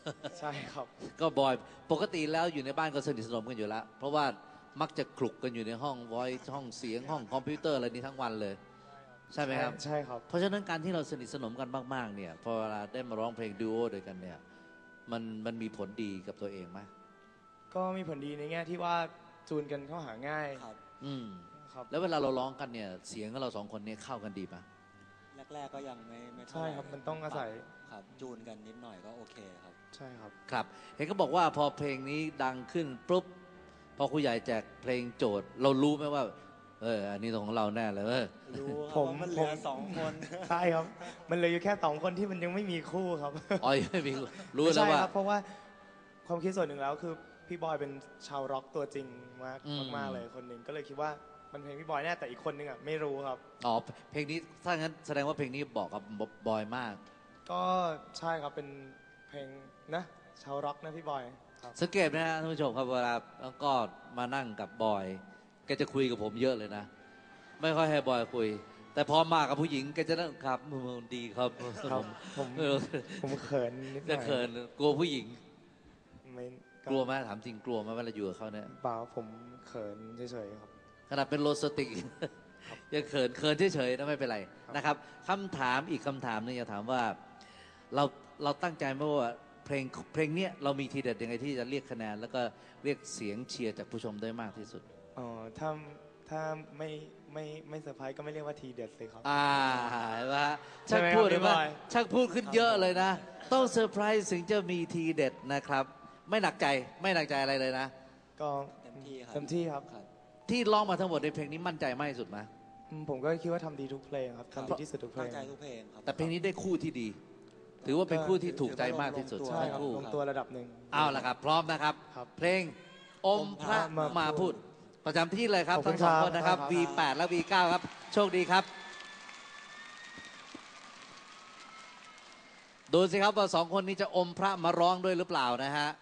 ใช่ครับก็บอยปกติแล้วอยู่ในบ้านก็สนิทสนมกันอยู่แล้วเพราะว่ามักจะคลุกกันอยู่ในห้องไวท์ห้องเสียงห้องคอมพิวเตอร์อะไรนี้ทั้งวันเลยใช่ไหมครับใช่ครับเพราะฉะนั้นการที่เราสนิทสนมกันมากๆเนี่ยพอเวลาได้มาร้องเพลงดูโอด้วยกันเนี่ยมันมีผลดีกับตัวเองไหมก็มีผลดีในแง่ที่ว่าจูนกันเข้าหาง่ายครับครับแล้วเวลาเราร้องกันเนี่ยเสียงของเราสองคนเนี่ยเข้ากันดีไหมแรกๆก็ยังไม่ใช่ครับมันต้องอาศัยครับจูนกันนิดหน่อยก็โอเคครับใช่ครับครับเห็นเขาบอกว่าพอเพลงนี้ดังขึ้นปุ๊บพอครูใหญ่แจกเพลงโจทย์เรารู้ไหมว่าอันนี้ของเราแน่เลยรู้ครับมันเหลือ2 คนใช่ครับมันเหลืออยู่แค่2 คนที่มันยังไม่มีคู่ครับอ๋อไม่มีรู้แล้วว่าเพราะว่าความคิดส่วนหนึ่งแล้วคือพี่บอยเป็นชาวร็อกตัวจริงมากเลยคนหนึ่งก็เลยคิดว่ามันเพลงพี่บอยแน่แต่อีกคนนึงอ่ะไม่รู้ครับอ๋อเพลงนี้ถ้างั้นแสดงว่าเพลงนี้บอกกับบอยมากก็ใช่ครับเป็นเพลงนะชาวร็อกนะพี่บอยสังเกตนะฮะท่านผู้ชมครับเวลาก็มานั่งกับบอยแกจะคุยกับผมเยอะเลยนะไม่ค่อยให้บอยคุยแต่พอมากับผู้หญิงแกจะนั่งครับดีครับผมเขินนิดหน่อยจะเขินกลัวผู้หญิงไม่กลัวไหมถามจริงกลัวไหมเวลาอยู่กับเขาเนี่ยเปล่าผมเขินเฉยๆครับขนาดเป็นโลสติกยังเขินเฉยๆนะไม่เป็นไรนะครับคำถามอีกคำถามนึงจะถามว่าเราตั้งใจไหมว่าเพลงนี้เรามีทีเด็ดยังไงที่จะเรียกคะแนนแล้วก็เรียกเสียงเชียร์จากผู้ชมได้มากที่สุดอ๋อถ้าไม่เซอร์ไพรส์ก็ไม่เรียกว่าทีเด็ดเลยครับเห็นไหมช่างพูดเลยว่าช่างพูดขึ้นเยอะเลยนะต้องเซอร์ไพรส์ถึงจะมีทีเด็ดนะครับไม่หนักใจอะไรเลยนะก็เต็มที่ครับที่ร้องมาทั้งหมดในเพลงนี้มั่นใจมากที่สุดไหมผมก็คิดว่าทำดีทุกเพลงครับทำดีที่สุดทุกเพลงครับแต่เพลงนี้ได้คู่ที่ดีถือว่าเป็นคู่ที่ถูกใจมากที่สุดใช่ครับลงตัวระดับหนึ่งเอาล่ะครับพร้อมนะครับเพลงอมพระมาพูดประจำที่เลยครับทั้งสองคนนะครับ V8 และ V9 ครับโชคดีครับดูสิครับว่า2 คนนี้จะอมพระมาร้องด้วยหรือเปล่านะฮะ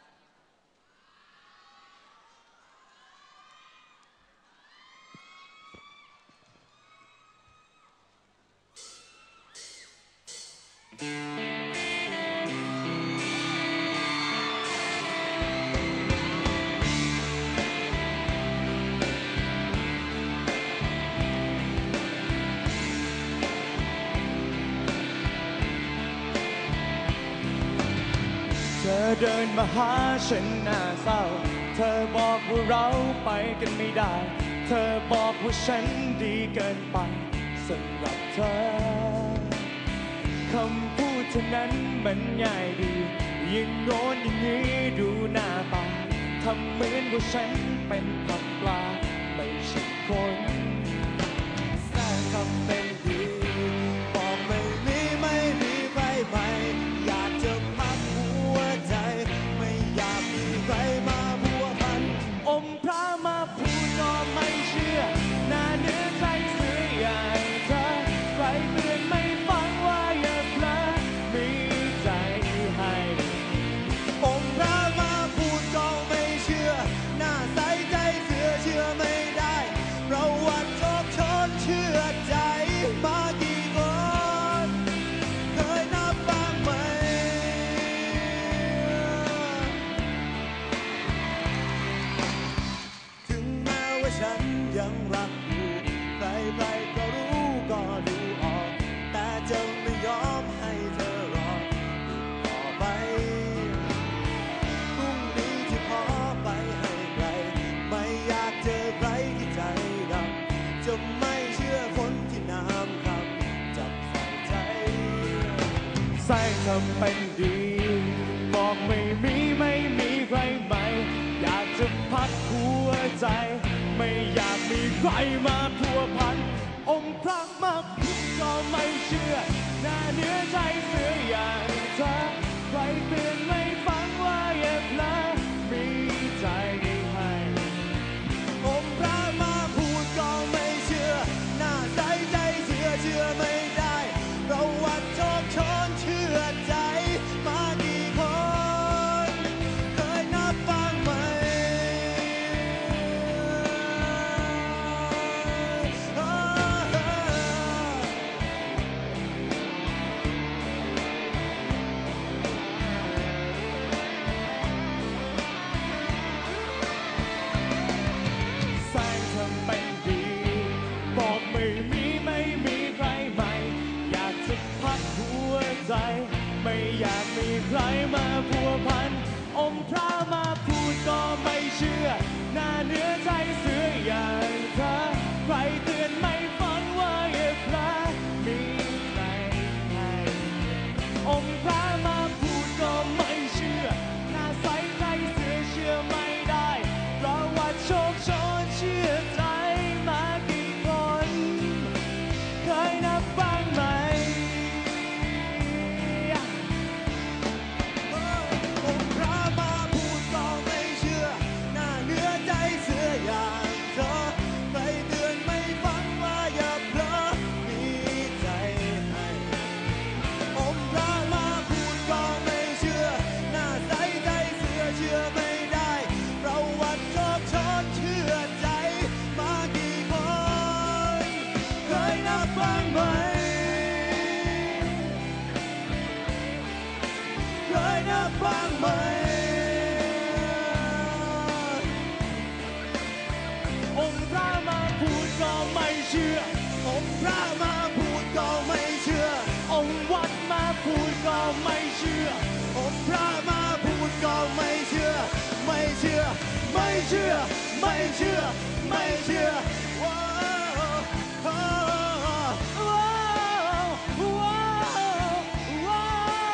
เธอเดินมาหาฉันหน้าเศร้าเธอบอกว่าเราไปกันไม่ได้เธอบอกว่าฉันดีเกินไปสำหรับเธอคำพูดเท่านั้นมันง่ายดียิ่งโน้นอย่างนี้ดูหน้าตาทำเหมือนว่าฉันเป็นผักปลาไม่ใช่คนแสร้งทำเป็นดีบอกไม่มีใครใหม่อยากจะพักหัวใจไม่อยากมีใครมาพัวพันอมพระมาพูดก็ไม่เชื่อหน้าเนื้อใจเสืออย่างเธอใครเตือนไม่ฟังว่าอย่าเพลอมีใจให้อมพระมาพูดก็ไม่เชื่อหน้าใสใจเสือเชื่อไม่ได้ประวัติโชคชนเชื่อใจมากี่คนเคยนับบ้างไหมถึงแม้ว่าฉันยังรักอยู่ใครๆก็รู้ก็ดูออกแต่จะไม่ยอมให้เธอรอต่อไปพรุ่งนี้จะขอไปให้ไกลไม่อยากเจอใครที่ใจดำจะไม่เชื่อคนที่น้ำคำจับใส่ใจใส่ทำเป็นดีบอกไม่มีใครใหม่อยากจะพักหัวใจไม่อยากมีใครมาพัวพันองค์พระมาพูดก็ไม่เชื่อหน้าเนื้อใจเสืออย่างเธอใครเตือนไม่ฟังว่าอย่าเพลอมีใจให้องค์พระมาพูดก็ไม่เชื่อหน้าใสใจเชื่อไม่ได้ประวัติโชคชนเชื่อใจมากี่คนเคยนับบ้างไหมใครมาพัวพันอมพระมาพูดก็ไม่เชื่อหน้าเนื้อใจเสืออย่างเธอใครเตือนไม่ฟังว่าอย่าพลาดมีใครให้อมพระมาพูดก็ไม่เชื่อหน้าใสใจเสือเชื่อไม่ได้เพราะว่าโชคโชนเชื่อใจมากี่คนเคยนับบ้างไหมอมพระมาพูดก็ไม่เชื่อหน้าเนื้อใจเสืออย่างเธอใครเตือนไม่ฟังว่าอย่าเพลอมีใจให้อมพระมาพูดก็ไม่เชื่อหน้าใสใจเสือเชื่อไม่ได้ประวัติโชคโชนเชื่อใจมากี่คนเคยนับบ้างไหมเคยนับบ้างไหมองค์พระมาพูดก็ไม่เชื่อองค์พระมาพูดก็ไม่เชื่อองค์วัดมาพูดก็ไม่เชื่อองค์พระมาพูดก็ไม่เชื่อไม่เชื่อไม่เชื่อไม่เชื่อไม่เชื่อว้าวว้าวว้าวว้าวว้าว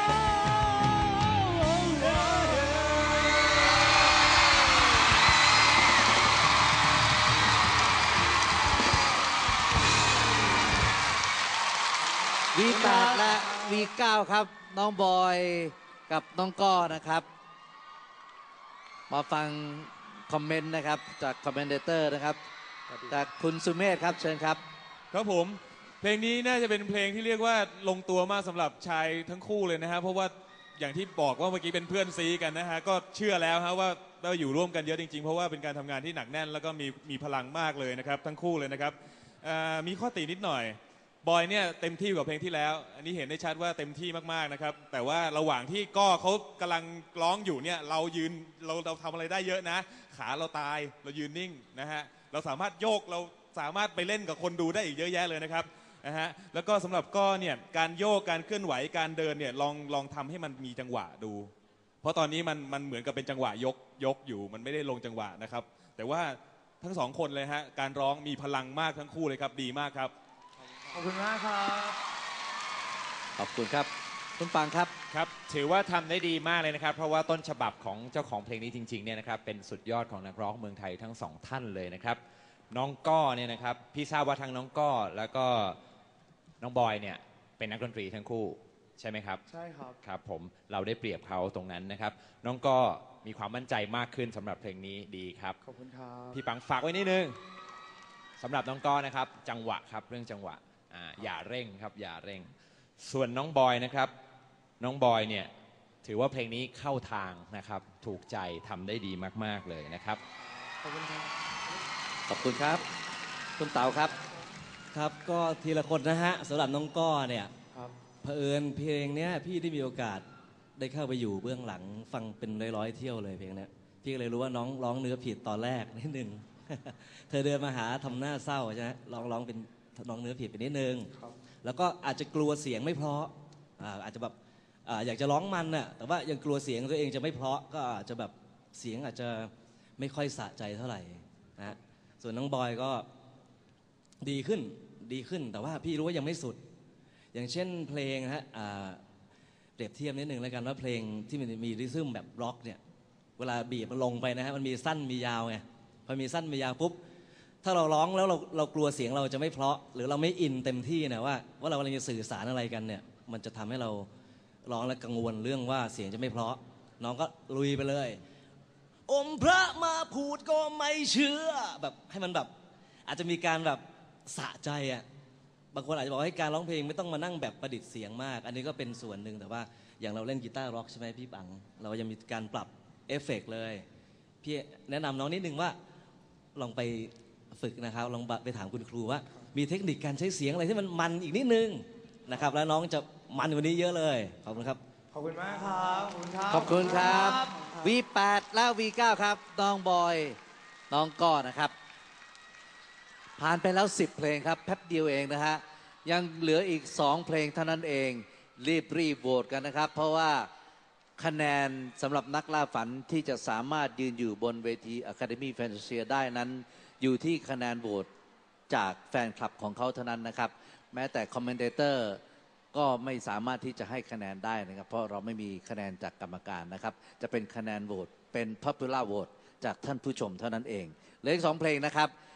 V8 และ V9 ครับน้องบอยกับน้องก้อนะครับ มาฟังคอมเมนต์นะครับจากคอมเมนเตอร์นะครับจากคุณสุเมธครับเชิญครับครับผมเพลงนี้น่าจะเป็นเพลงที่เรียกว่าลงตัวมากสำหรับชายทั้งคู่เลยนะฮะเพราะว่าอย่างที่บอกว่าเมื่อกี้เป็นเพื่อนซีกันนะฮะก็เชื่อแล้วฮะว่าเราอยู่ร่วมกันเยอะจริงๆเพราะว่าเป็นการทำงานที่หนักแน่นแล้วก็มีพลังมากเลยนะครับทั้งคู่เลยนะครับมีข้อตินิดหน่อยบอยเนี่ยเต็มที่กว่าเพลงที่แล้วอันนี้เห็นได้ชัดว่าเต็มที่มากๆนะครับแต่ว่าระหว่างที่ก้อเขากำลังร้องอยู่เนี่ยเรายืนเราทำอะไรได้เยอะนะขาเราตายเรายืนนิ่งนะฮะเราสามารถโยกเราสามารถไปเล่นกับคนดูได้อีกเยอะแยะเลยนะครับนะฮะแล้วก็สำหรับก้อเนี่ยการโยกการเคลื่อนไหวการเดินเนี่ยลองทำให้มันมีจังหวะดูเพราะตอนนี้มันเหมือนกับเป็นจังหวะยกอยู่มันไม่ได้ลงจังหวะนะครับแต่ว่าทั้งสองคนเลยฮะการร้องมีพลังมากทั้งคู่เลยครับดีมากครับขอบคุณมากครับขอบคุณครับคุณปังครับครับถือว่าทำได้ดีมากเลยนะครับเพราะว่าต้นฉบับของเจ้าของเพลงนี้จริงๆเนี่ยนะครับเป็นสุดยอดของนักร้องเมืองไทยทั้งสองท่านเลยนะครับน้องก้อเนี่ยนะครับพี่ทราบว่าทั้งน้องก้อแล้วก็น้องบอยเนี่ยเป็นนักดนตรีทั้งคู่ใช่ไหมครับใช่ครับครับผมเราได้เปรียบเขาตรงนั้นนะครับน้องก้อมีความมั่นใจมากขึ้นสำหรับเพลงนี้ดีครับขอบคุณครับพี่ปังฝากไว้นิดนึงสำหรับน้องก้อนะครับจังหวะครับเรื่องจังหวะอย่าเร่งครับอย่าเร่งส่วนน้องบอยนะครับน้องบอยเนี่ยถือว่าเพลงนี้เข้าทางนะครับถูกใจทำได้ดีมากๆเลยนะครับขอบคุณครับขอบคุณครับคุณเต๋าครับครับก็ทีละคนนะฮะสำหรับน้องก้อเนี่ยเผอิญเพลงเนี้ยพี่ได้มีโอกาสได้เข้าไปอยู่เบื้องหลังฟังเป็นร้อยๆเที่ยวเลยเพลงนี้พี่ก็เลยรู้ว่าน้องร้องเนื้อผิดตอนแรกนิดนึง เธอเดินมาหาทำหน้าเศร้าใช่ไหมร้องเป็นน้องเนื้อผิดไปนิดนึงแล้วก็อาจจะกลัวเสียงไม่เพราะอาจจะแบบอยากจะร้องมันน่ะแต่ว่ายังกลัวเสียงตัวเองจะไม่เพราะก็อาจจะแบบเสียงอาจจะไม่ค่อยสะใจเท่าไหร่นะส่วนน้องบอยก็ดีขึ้นแต่ว่าพี่รู้ว่ายังไม่สุดอย่างเช่นเพลงฮะเปรียบเทียบนิดนึงแล้วกันว่าเพลงที่มันมีริทึมแบบร็อกเนี่ยเวลาบีบมันลงไปนะฮะมันมีสั้นมียาวไงพอมีสั้นมียาวปุ๊บถ้าเราร้องแล้วเรากลัวเสียงเราจะไม่เพราะหรือเราไม่อินเต็มที่นะว่าเรากำลังจะสื่อสารอะไรกันเนี่ยมันจะทำให้เราร้องแล้วกังวลเรื่องว่าเสียงจะไม่เพราะน้องก็ลุยไปเลยอมพระมาพูดก็ไม่เชื่อแบบให้มันแบบอาจจะมีการแบบสะใจอ่ะบางคนอาจจะบอกให้การร้องเพลงไม่ต้องมานั่งแบบประดิษฐ์เสียงมากอันนี้ก็เป็นส่วนหนึ่งแต่ว่าอย่างเราเล่นกีตาร์ร็อกใช่ไหมพี่ปังเราจะมีการปรับเอฟเฟกต์เลยพี่แนะนำน้องนิดนึงว่าลองไปฝึกนะครับลองไปถามคุณครูว่ามีเทคนิคการใช้เสียงอะไรที่มันอีกนิดนึงนะครับแล้วน้องจะมันกว่านี้เยอะเลยขอบคุณครับขอบคุณมากครับขอบคุณครับ V8 และ V9 ครับน้องบอยน้องก้อนะครับผ่านไปแล้ว10เพลงครับแป๊บเดียวเองนะฮะยังเหลืออีก2เพลงเท่านั้นเองรีบโหวตกันนะครับเพราะว่าคะแนนสำหรับนักล่าฝันที่จะสามารถยืนอยู่บนเวที Academy Fantasia ได้นั้นอยู่ที่คะแนนโหวตจากแฟนคลับของเขาเท่านั้นนะครับแม้แต่คอมเมนเตอร์ก็ไม่สามารถที่จะให้คะแนนได้นะครับเพราะเราไม่มีคะแนนจากกรรมการนะครับจะเป็นคะแนนโหวตเป็น Popular Vote จากท่านผู้ชมเท่านั้นเองเหลืออีก2 เพลงนะครับ